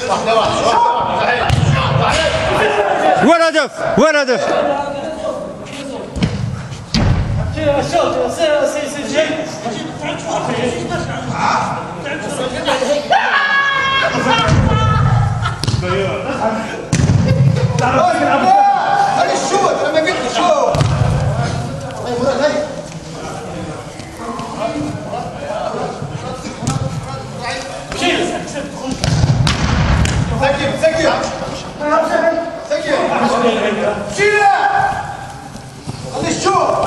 والهدف والهدف. هذا الشوط انا قلت شوط. سكر سكر سكر شيله هذا الشوط.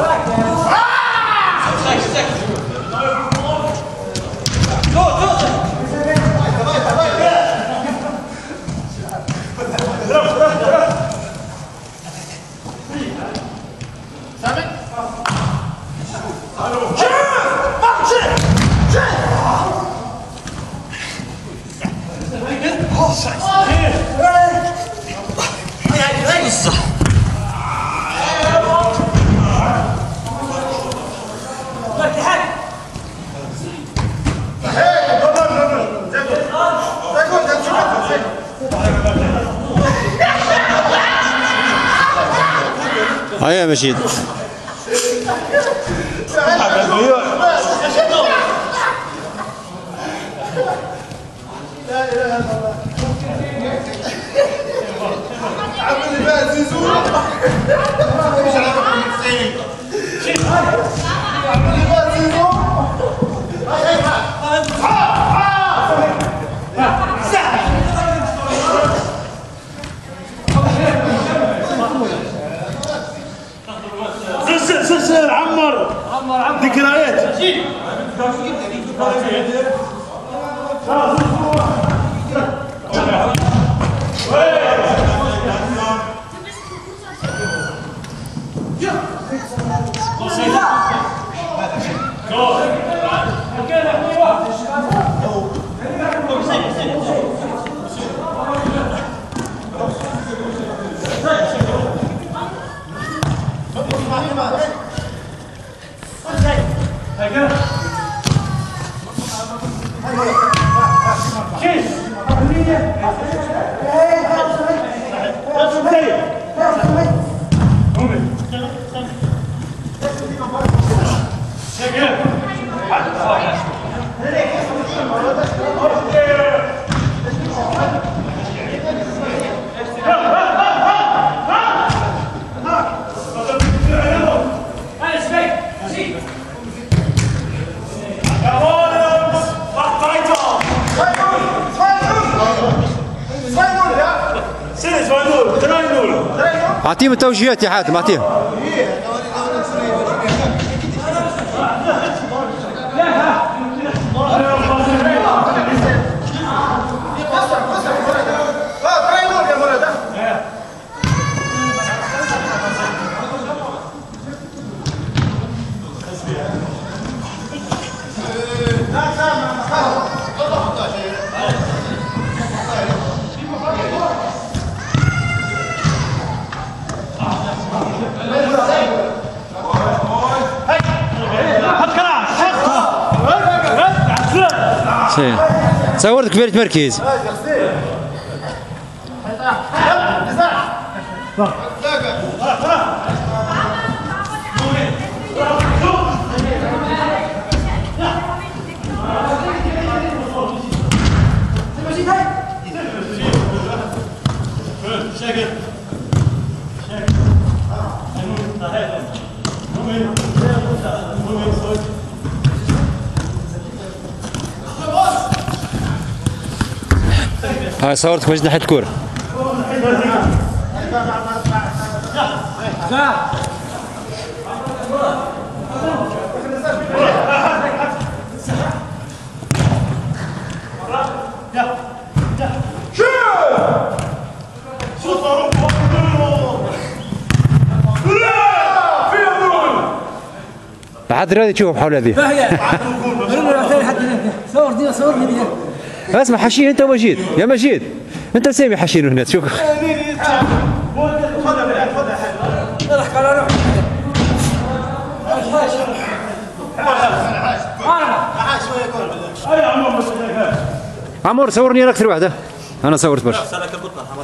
هيا مجيد. عمر ذكريات. أعطيهم التوجيهات يا حاتم، أعطيهم. صورت كبيرة مركز. هاي صورتك وجه ناحية الكورة. بعد رياضي تشوف حول هذه. صورني صورني دي. اسمع حشين انت ومجيد يا مجيد انت سامي حشين هنا شوف. عمور صورني انا اكثر واحده. انا صورت برشا. سلك البطنه.